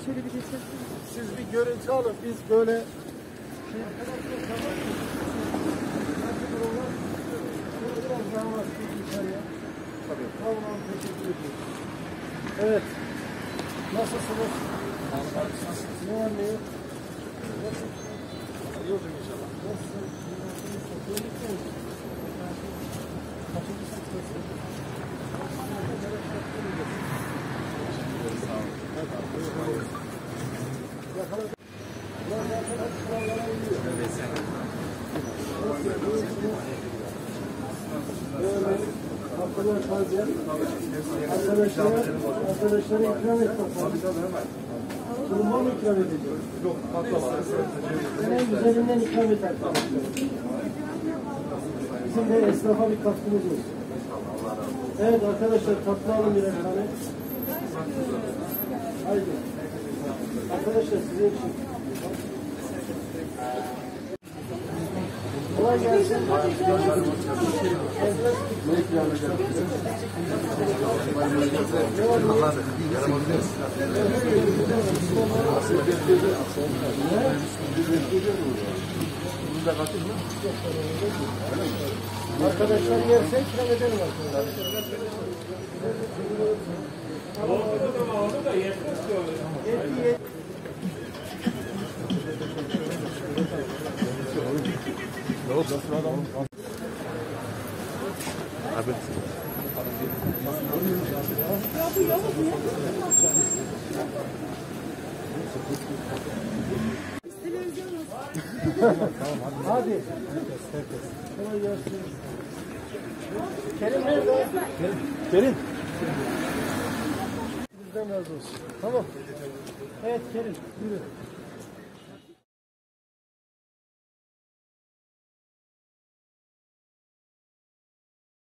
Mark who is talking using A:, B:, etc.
A: şöyle bir geçelim.
B: Siz bir görüntü alın. Biz böyle biraz daha var dışarıya. Tabii. Tamam, teşekkür ediyorum. Evet. Nasılsınız? Ne var ne yok? Yok inşallah. Nasılsınız? Kaçıncı sınıftasınız? Arkadaşlara ikram et bakalım. Kuruma mı ikram edeceğiz?
C: Yok, patlama.
B: En güzelinden ikram et arkadaşlar. Bizim de esnafa bir katkımız olsun. Evet arkadaşlar, tatlı alın birer tane. Haydi. Arkadaşlar sizin için. Kolay gelsin. Ne ikram edeceğiz? Arkadaşlar yerse ikram edelim arkadaşlar.
C: Aldı da yetmiş diyor.
A: Ya
C: Abi.
A: bu yolu niye? Televizyon olsun.
B: Hadi. Kolay gelsin. Kerim nerede? Kerim. Bizden razı olsun. Tamam. Evet Kerim, yürü.